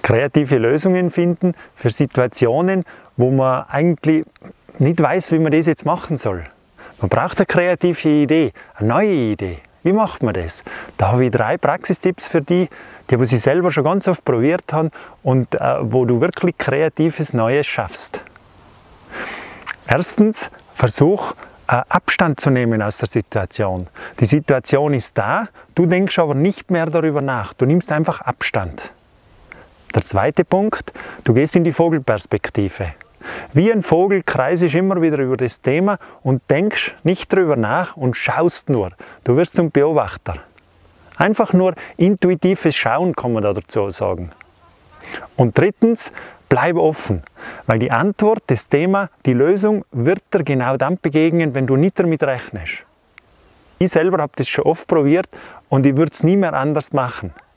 kreative Lösungen finden für Situationen, wo man eigentlich nicht weiß, wie man das jetzt machen soll. Man braucht eine kreative Idee, eine neue Idee. Wie macht man das? Da habe ich 3 Praxistipps für die ich selber schon ganz oft probiert habe und wo du wirklich kreatives Neues schaffst. Erstens, versuch Abstand zu nehmen aus der Situation. Die Situation ist da, du denkst aber nicht mehr darüber nach. Du nimmst einfach Abstand. Der zweite Punkt, du gehst in die Vogelperspektive. Wie ein Vogel kreisest immer wieder über das Thema und denkst nicht darüber nach und schaust nur. Du wirst zum Beobachter. Einfach nur intuitives Schauen kann man da dazu sagen. Und drittens, bleib offen, weil die Antwort, das Thema, die Lösung wird dir genau dann begegnen, wenn du nicht damit rechnest. Ich selber habe das schon oft probiert und ich würde es nie mehr anders machen.